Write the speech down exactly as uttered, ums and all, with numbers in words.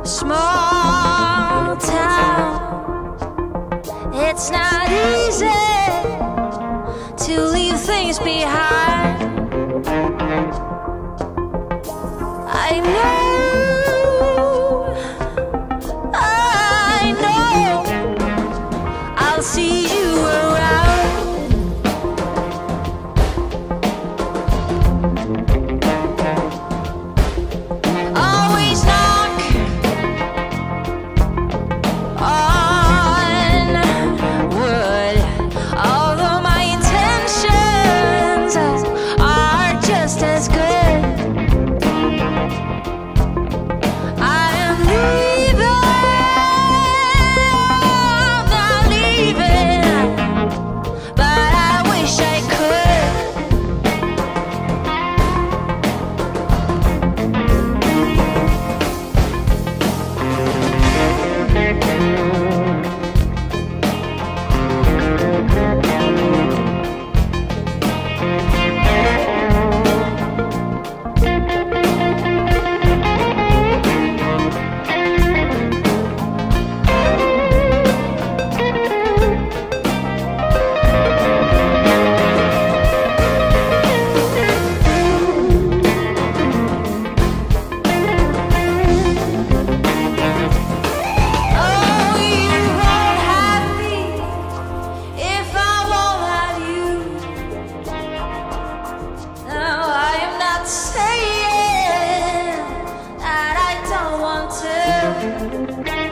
Small town, it's not easy to leave things behind. I know, I know, I'll see you around. Always knock on wood, although my intentions are just as good. I am leaving, I'm not leaving, but I wish I could. Oh, you won't have me if I won't have you. No, I am not saying that I don't want to.